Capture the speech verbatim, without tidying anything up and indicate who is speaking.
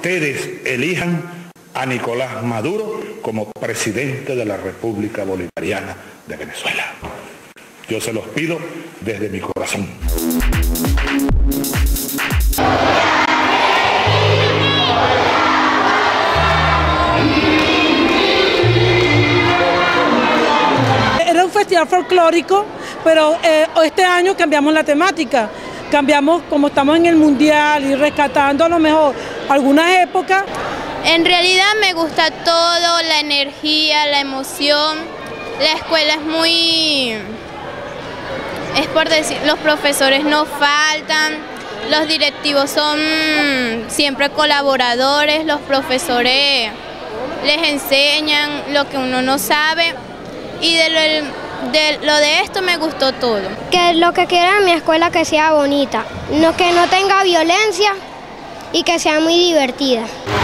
Speaker 1: ustedes elijan a Nicolás Maduro como presidente de la República Bolivariana de Venezuela. Yo se los pido desde mi corazón.
Speaker 2: Era un festival folclórico, pero eh, este año cambiamos la temática. Cambiamos, como estamos en el mundial y rescatando a lo mejor algunas épocas.
Speaker 3: En realidad me gusta todo, la energía, la emoción. La escuela es muy, es por decir, los profesores no faltan, los directivos son siempre colaboradores, los profesores les enseñan lo que uno no sabe y de lo, de lo de esto me gustó todo.
Speaker 4: Que lo que quiero en mi escuela que sea bonita, no, que no tenga violencia y que sea muy divertida.